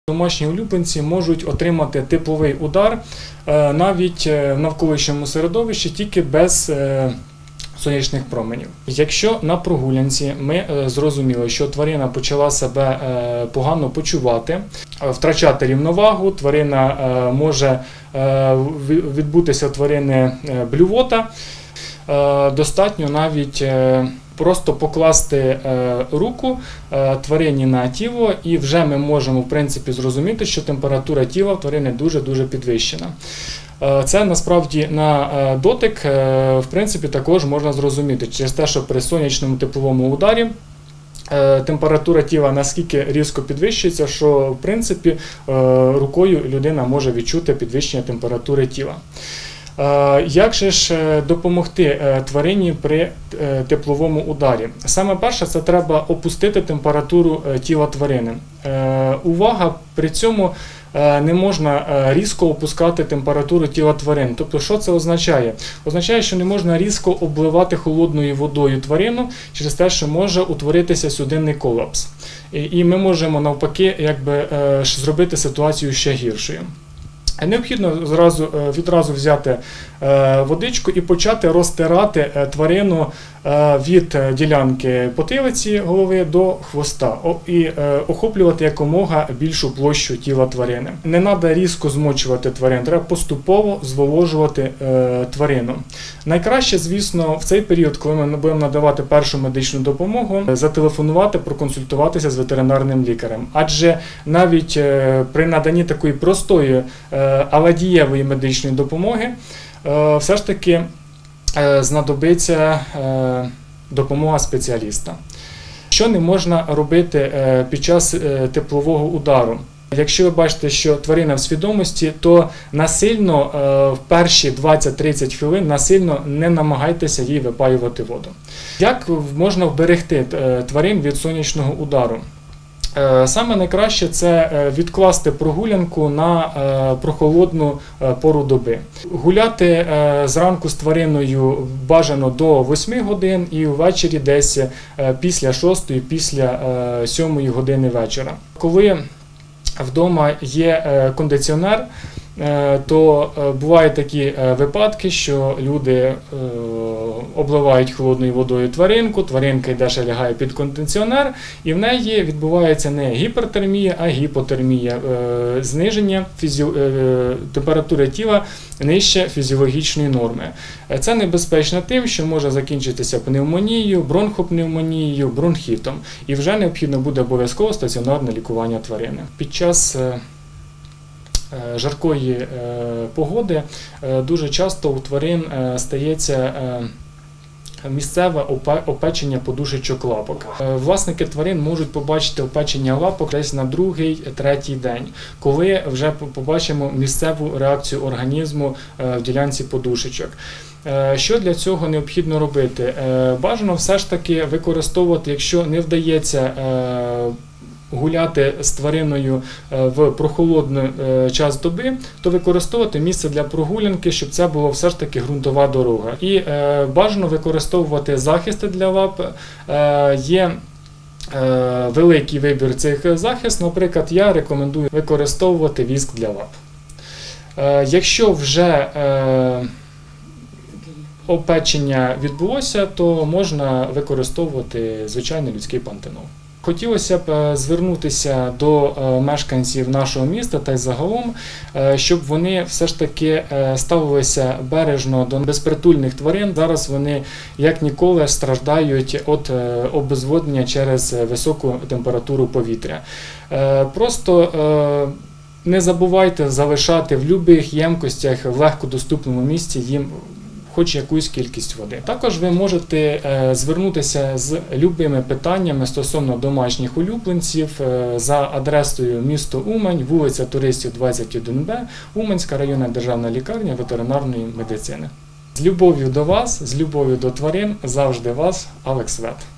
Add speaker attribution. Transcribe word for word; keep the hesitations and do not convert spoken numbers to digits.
Speaker 1: Домашні улюбленці можуть отримати тепловий удар навіть в навколишньому середовищі, тільки без сонячних променів. Якщо на прогулянці ми зрозуміли, що тварина почала себе погано почувати, втрачати рівновагу, тварина може відбутися у тварини блювота, достатньо навіть просто покласти руку тварині на тіло, і вже ми можемо в принципі зрозуміти, що температура тіла в тварини дуже-дуже підвищена. Це насправді на дотик в принципі також можна зрозуміти через те, що при сонячному тепловому ударі температура тіла наскільки різко підвищується, що в принципі рукою людина може відчути підвищення температури тіла. Як же ж допомогти тварині при тепловому ударі? Саме перше, це треба опустити температуру тіла тварини. Увага, при цьому не можна різко опускати температуру тіла тварин. Тобто, що це означає? Означає, що не можна різко обливати холодною водою тварину через те, що може утворитися судинний колапс. І ми можемо навпаки якби, зробити ситуацію ще гіршою. Необхідно зразу, відразу взяти водичку і почати розтирати тварину від ділянки потилиці голови до хвоста і охоплювати якомога більшу площу тіла тварини. Не треба різко змочувати тварин, треба поступово зволожувати тварину. Найкраще, звісно, в цей період, коли ми будемо надавати першу медичну допомогу, зателефонувати, проконсультуватися з ветеринарним лікарем. Адже навіть при наданні такої простої, але дієвої медичної допомоги все ж таки знадобиться допомога спеціаліста. Що не можна робити під час теплового удару? Якщо ви бачите, що тварина в свідомості, то насильно в перші двадцять-тридцять хвилин насильно не намагайтеся їй випаювати воду. Як можна вберегти тварин від сонячного удару? Саме найкраще – це відкласти прогулянку на прохолодну пору доби. Гуляти зранку з твариною бажано до восьми годин і ввечері десь після шостої, після сьомої години вечора. Коли вдома є кондиціонер, то бувають такі випадки, що люди обливають холодною водою тваринку, тваринка йде ще лягає під кондиціонер, і в неї відбувається не гіпертермія, а гіпотермія, зниження температури тіла нижче фізіологічної норми. Це небезпечно тим, що може закінчитися пневмонією, бронхопневмонією, бронхітом, і вже необхідно буде обов'язково стаціонарне лікування тварини. Під час жаркої погоди дуже часто у тварин стається місцеве опечення подушечок лапок. Власники тварин можуть побачити опечення лапок десь на другий-третій день, коли вже побачимо місцеву реакцію організму в ділянці подушечок. Що для цього необхідно робити? Бажано все ж таки використовувати, якщо не вдається гуляти з твариною в прохолодний час доби, то використовувати місце для прогулянки, щоб це було все ж таки ґрунтова дорога. І бажано використовувати захисти для лап. Є великий вибір цих захистів, наприклад, я рекомендую використовувати віск для лап. Якщо вже опечення відбулося, то можна використовувати звичайний людський пантенол. Хотілося б звернутися до мешканців нашого міста та й загалом, щоб вони все ж таки ставилися бережно до безпритульних тварин. Зараз вони як ніколи страждають від обезводнення через високу температуру повітря. Просто не забувайте залишати в будь-яких ємкостях в легкодоступному місці їм хоч якусь кількість води. Також ви можете звернутися з любими питаннями стосовно домашніх улюбленців за адресою місто Умань, вулиця Туристів, двадцять один Б, Уманська районна державна лікарня ветеринарної медицини. З любов'ю до вас, з любов'ю до тварин, завжди вас, Алекс Вет.